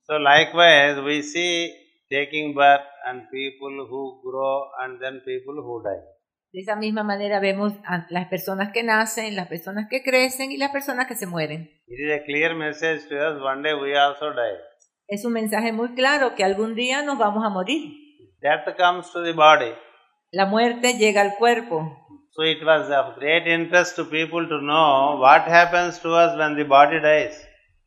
So likewise, we see taking birth and people who grow and then people who die. De esa misma manera vemos a las personas que nacen, las personas que crecen y las personas que se mueren. It is a clear message to us, one day we also die. Es un mensaje muy claro que algún día nos vamos a morir. Death comes to the body. La muerte llega al cuerpo. So it was of great interest to people to know what happens to us when the body dies.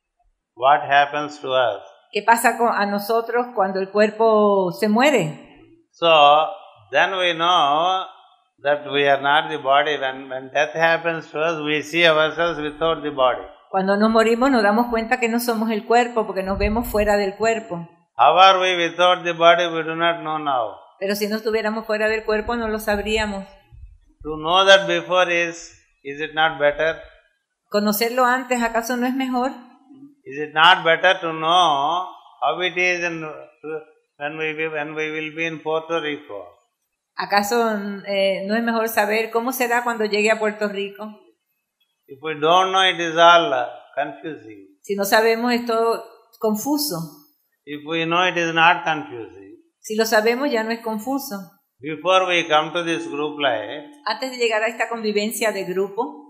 What happens to us? ¿Qué pasa a nosotros cuando el cuerpo se muere? So then we know that we are not the body. When death happens to us, we see ourselves without the body. Cuando nos morimos nos damos cuenta que no somos el cuerpo porque nos vemos fuera del cuerpo. How are we without the body? We do not know now. Pero si no estuviéramos fuera del cuerpo no lo sabríamos. To know that before is it not better? ¿Conocerlo antes acaso no es mejor? Is it not better to know how it is when we will be in Puerto Rico? ¿Acaso no es mejor saber cómo será cuando llegue a Puerto Rico? If we don't know, it is all confusing. Si no sabemos, es todo confuso. If we know, it is not confusing. Si lo sabemos, ya no es confuso. Before we come to this group life, Antes de llegar a esta convivencia de grupo,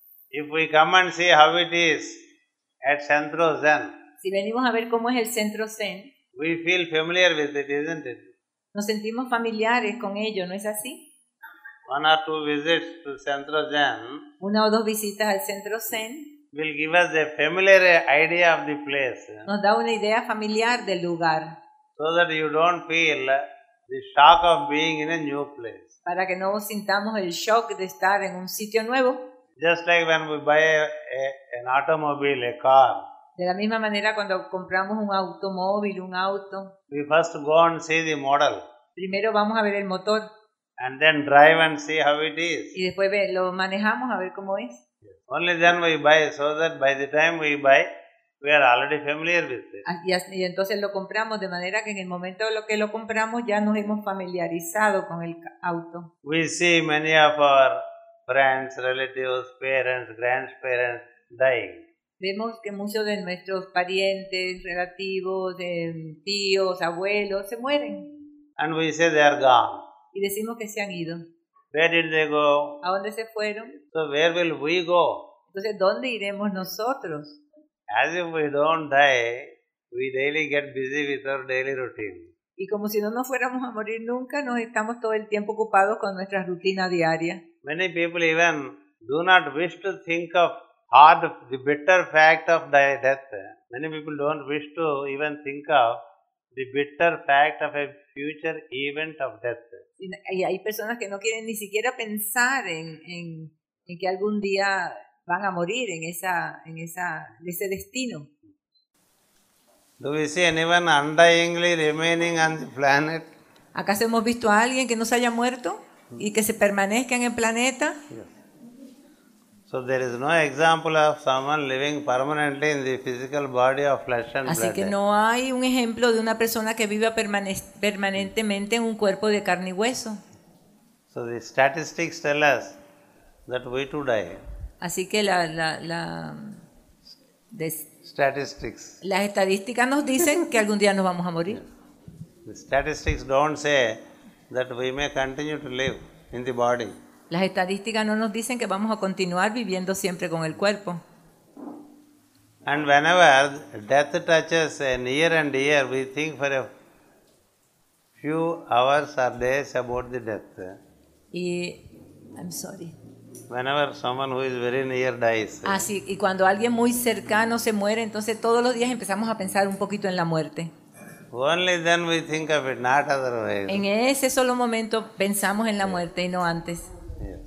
if we come and see how it is at Centro Zen, si venimos a ver cómo es el centro Zen, we feel familiar with it, isn't it? nos sentimos familiares con ello, ¿no es así? One or two visits to Centro Zen Una o dos visitas al centro Zen will give us a familiar idea of the place, nos da una idea familiar del lugar, so that you don't feel the shock of being in a new place. para que no sintamos el shock de estar en un sitio nuevo. Just like when we buy an automobile, a car, De la misma manera cuando compramos un automóvil, un auto, we first go and see the model primero vamos a ver el motor and then drive and see how it is. y después lo manejamos a ver cómo es. Only then we buy, so that by the time we buy, we are already familiar with it. Y entonces lo compramos de manera que en el momento de lo que lo compramos ya nos hemos familiarizado con el auto. We see many of our friends, relatives, parents, grandparents dying. Vemos que muchos de nuestros parientes, relativos, tíos, abuelos se mueren And we say they are gone. y decimos que se han ido. Where did they go? ¿A dónde se fueron? So where will we go? Entonces, ¿dónde iremos nosotros? As if we don't die, we daily get busy with our daily routine. Y como si no nos fuéramos a morir nunca, nos estamos todo el tiempo ocupados con nuestra rutina diaria. Many people even do not wish to think of the bitter fact of death. Many people don't wish to even think of the bitter fact of a future event of death. Y hay personas que no quieren ni siquiera pensar en que algún día van a morir en ese destino. Do we see anyone undyingly remaining on the planet? ¿Acaso hemos visto a alguien que no se haya muerto y que se permanezca en el planeta? Yes. So there is no example of someone living permanently in the physical body of flesh and Así blood. que no hay un ejemplo de una persona que viva permanentemente en un cuerpo de carne y hueso. So the statistics tell us that we too die. Así que Statistics. las estadísticas nos dicen que algún día nos vamos a morir. The statistics don't say that we may continue to live in the body. Las estadísticas no nos dicen que vamos a continuar viviendo siempre con el cuerpo. And whenever death touches a near and dear, we think for a few hours or days about the death. I'm sorry. Whenever someone who is very near dies. Sí, y cuando alguien muy cercano se muere, entonces todos los días empezamos a pensar un poquito en la muerte. Only then we think of it, not otherwise. En ese solo momento pensamos en la muerte y no antes. Yes.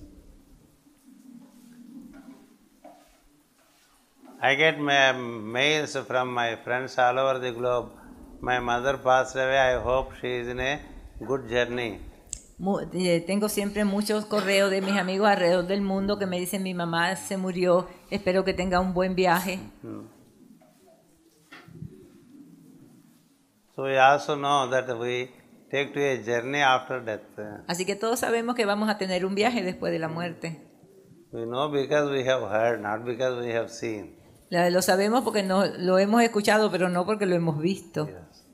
I get mails from my friends all over the globe. My mother passed away. I hope she is in a good journey. Tengo siempre muchos correos de mis amigos alrededor del mundo que me dicen mi mamá se murió, espero que tenga un buen viaje. So we also know that we take to a journey after death. Así que todos sabemos que vamos a tener un viaje después de la muerte. We know because we have heard, not because we have seen. Lo sabemos porque no, lo hemos escuchado, pero no porque lo hemos visto. Yes.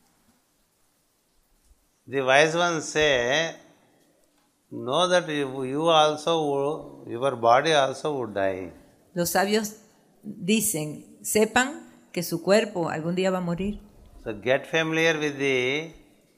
The wise ones say, know that you also, your body also would die. Los sabios dicen, sepan que su cuerpo algún día va a morir. So get familiar with the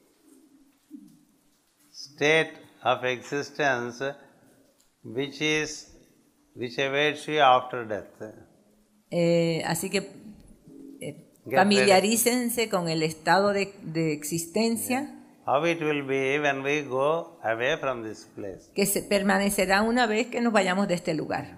state of existence which awaits you after death. Así que familiarícense con el estado de existencia How it will be when we go away from this place. que permanecerá una vez que nos vayamos de este lugar.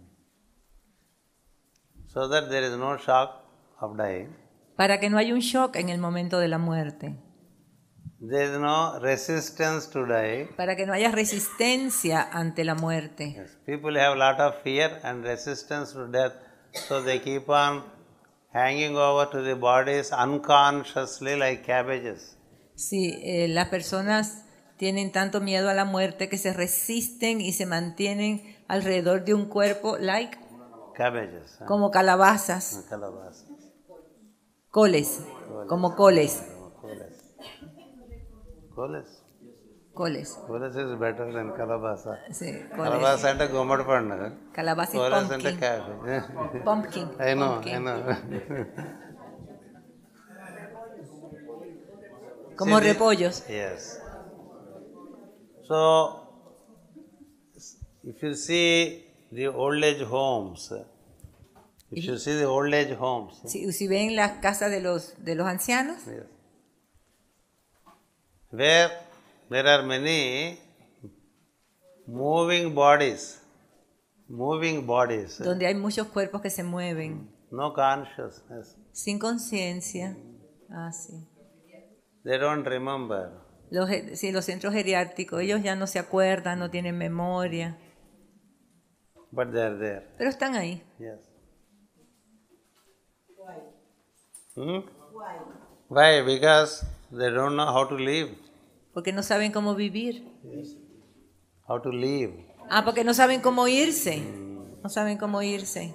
So that there is no shock of dying. Para que no haya un shock en el momento de la muerte. There is no resistance to die. Para que no haya resistencia ante la muerte. Yes. People have a lot of fear and resistance to death, so they keep on hanging over to the bodies unconsciously like cabbages. Sí, las personas tienen tanto miedo a la muerte que se resisten y se mantienen alrededor de un cuerpo like Cabbages. como calabazas, Calabasas. coles, como coles. Coles. Coles. Coles is better than calabasa. Sí, Calabasa coles. ante gomad panna. Calabaza y Coles ante pumpkin. cabbage. Pumpkin. I know, pumpkin. I know. Como See, repollos. Yes. So, if you see the old age homes, Si ven las casas de los ancianos, yes, where there are many moving bodies, donde hay muchos cuerpos que se mueven no consciousness. sin conciencia. Ah, sí. They don't remember. Los centros geriátricos, ellos ya no se acuerdan, no tienen memoria, But they are there. pero están ahí. Yes. Why? Because they don't know how to live. Porque no saben cómo vivir. How to live. Ah, porque no saben cómo irse. No saben cómo irse.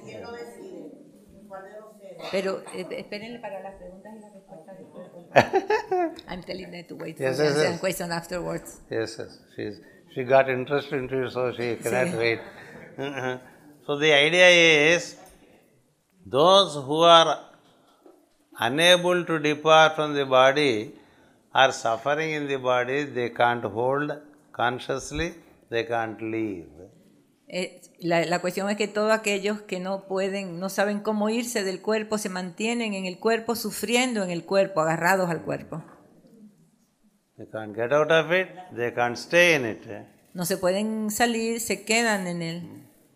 Pero espérenle para las preguntas y las respuestas después. I'm telling them to wait for Yes, the yes, answer yes. and question afterwards. Yes, yes. She got interested into it, so she cannot Sí. wait. So the idea is, those who are unable to depart from the body are suffering in the body, they can't hold consciously, they can't live. La cuestión es que todos aquellos que no pueden, no saben cómo irse del cuerpo, se mantienen en el cuerpo, sufriendo en el cuerpo, agarrados al cuerpo. They can't get out of it, they can't stay in it. No se pueden salir, se quedan en él.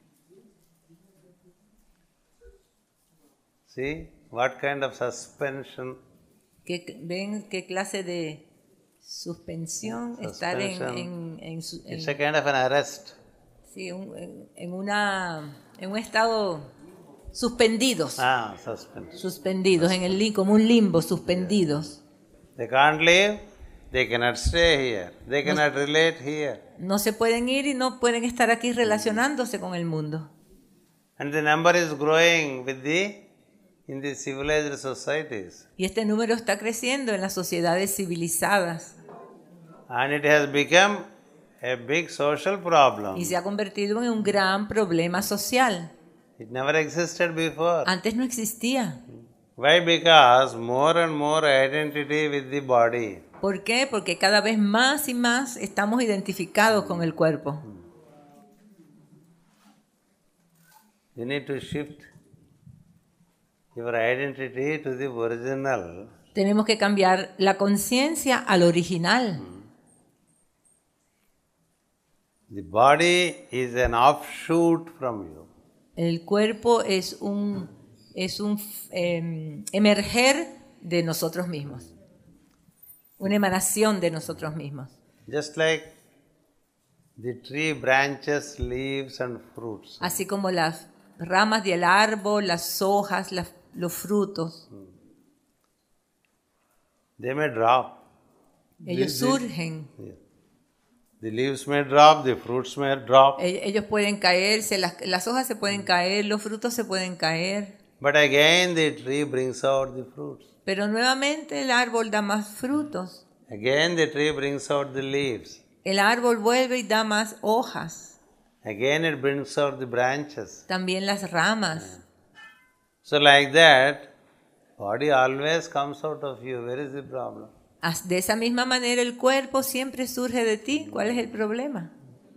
See what kind of suspension? ¿Ven qué clase de suspensión? Estar en It's a kind of an arrest. sí, en un estado suspendidos. Suspendidos, en el como un limbo, suspendidos. They can't live, they cannot stay here, they cannot relate here. No se pueden ir y no pueden estar aquí relacionándose con el mundo. And the number is growing in the civilized societies. Y este número está creciendo en las sociedades civilizadas. And it has become a big social problem. Y se ha convertido en un gran problema social. It never existed before. Antes no existía. Why? Because more and more identity with the body. ¿Por qué? Porque cada vez más y más estamos identificados con el cuerpo. You need to shift your identity to the original. Tenemos que cambiar la conciencia al original. The body is an offshoot from you. El cuerpo es un emerger de nosotros mismos. Una emanación de nosotros mismos. Just like the tree branches, leaves and fruits. Así como las ramas del árbol, las hojas, los frutos. They may drop. Ellos surgen. The leaves may drop, the fruits may drop. Ellos pueden caerse, las hojas se pueden caer, los frutos se pueden caer. But again the tree brings out the fruits. Pero nuevamente el árbol da más frutos. Again the tree brings out the leaves. El árbol vuelve y da más hojas. Again it brings out the branches. También las ramas. So like that, body always comes out of you. Where is the problem? De esa misma manera el cuerpo siempre surge de ti. ¿Cuál es el problema?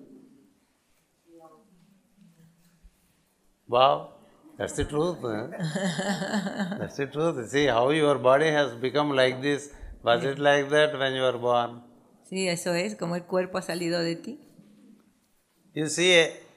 Wow, that's the truth. That's the truth. See how your body has become like this. Was it like that when you were born? Sí, eso es, como el cuerpo ha salido de ti. You see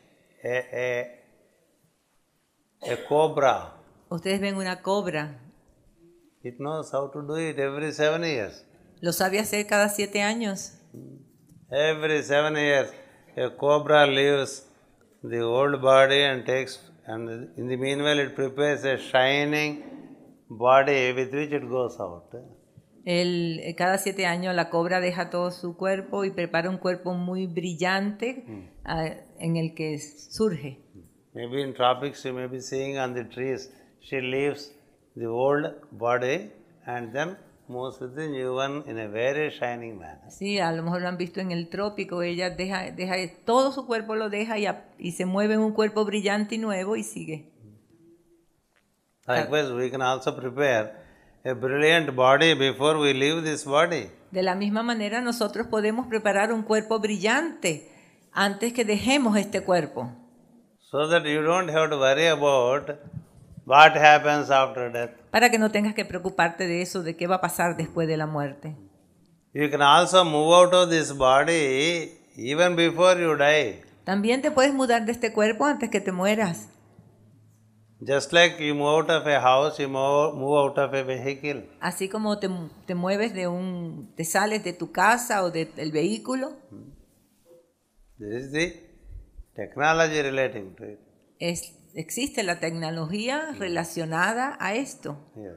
a cobra. Ustedes ven una cobra. It knows how to do it every 7 years. Lo sabe hacer cada 7 años. Every 7 years, a cobra leaves the old body and in the meanwhile it prepares a shining body with which it goes out. Cada 7 años la cobra deja todo su cuerpo y prepara un cuerpo muy brillante en el que surge. Maybe in tropics you may be seeing on the trees, she leaves the old body and then moves with the new one in a very shining manner. Sí, a lo mejor lo han visto en el trópico, ella deja todo su cuerpo lo deja y se mueve en un cuerpo brillante y nuevo y sigue. Likewise, we can also prepare a brilliant body before we leave this body. De la misma manera, nosotros podemos preparar un cuerpo brillante antes que dejemos este cuerpo. So that you don't have to worry about what happens after death. Para que no tengas que preocuparte de eso, de qué va a pasar después de la muerte. You can also move out of this body even before you die. También te puedes mudar de este cuerpo antes que te mueras. Just like you move out of a house, you move out of a vehicle. Así como te mueves te sales de tu casa o del vehículo. This is the technology relating to it. Existe la tecnología relacionada a esto. Yes.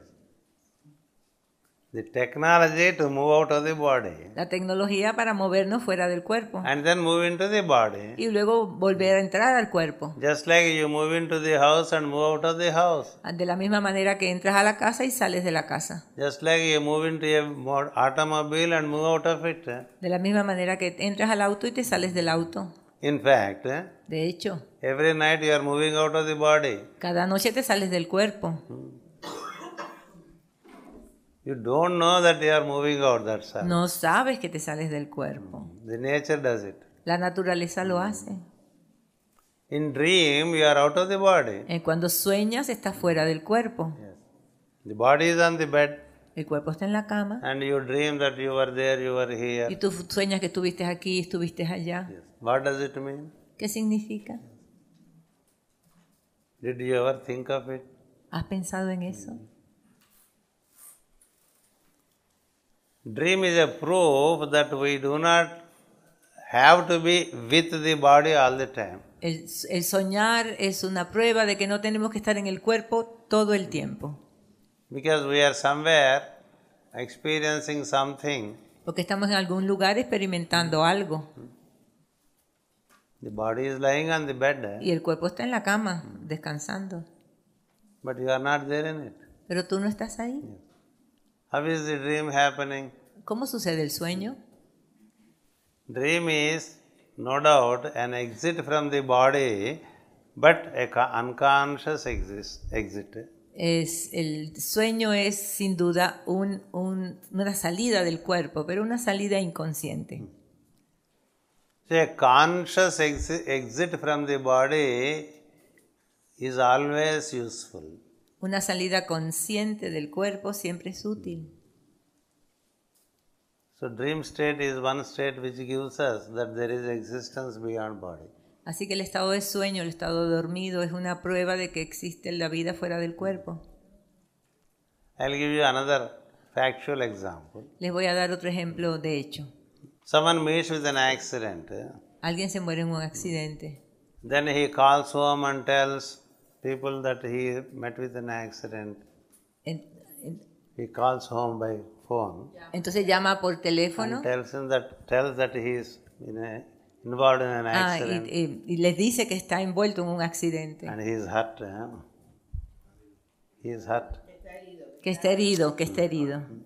The technology to move out of the body La tecnología para movernos fuera del cuerpo. and then move into the body. Y luego volver a entrar al cuerpo. Just like you move into the house and move out of the house. De la misma manera que entras a la casa y sales de la casa. Just like you move into a automobile and move out of it. De la misma manera que entras al auto y te sales del auto. In fact, De hecho, every night you are moving out of the body. cada noche te sales del cuerpo. You don't know that you are moving out, that's all. No sabes que te sales del cuerpo. The nature does it. La naturaleza lo hace. In dream, you are out of the body. Cuando sueñas, estás fuera del cuerpo. Yes. The body is on the bed El cuerpo está en la cama. and you dream that you were there, you were here. Y tú sueñas que estuviste aquí, estuviste allá. Yes. What does it mean? ¿Qué significa? Did you ever think of it? ¿Has pensado en eso? Dream is a proof that we do not have to be with the body all the time. El soñar es una prueba de que no tenemos que estar en el cuerpo todo el tiempo. Because we are somewhere experiencing something. Porque estamos en algún lugar experimentando algo. The body is lying on the bed, Y el cuerpo está en la cama, descansando. but you are not there in it. Pero tú no estás ahí. How is the dream happening? ¿Cómo sucede el sueño? Dream is, no doubt, an exit from the body, but a unconscious exit. El sueño es sin duda una salida del cuerpo, pero una salida inconsciente. So a conscious exit from the body is always useful. Una salida consciente del cuerpo siempre es útil. So dream state is one state which gives us that there is existence beyond body. Así que el estado de sueño, el estado de dormido es una prueba de que existe la vida fuera del cuerpo. I'll give you another factual example. Les voy a dar otro ejemplo de hecho. Someone meets with an accident. Alguien se muere en un accidente. Then he calls home and tells people that he met with an accident. He calls home by phone. Entonces llama por teléfono. And tells that he is involved in an accident. Y les dice que está envuelto en un accidente. And he is hurt. he is hurt. Que está herido, que está herido.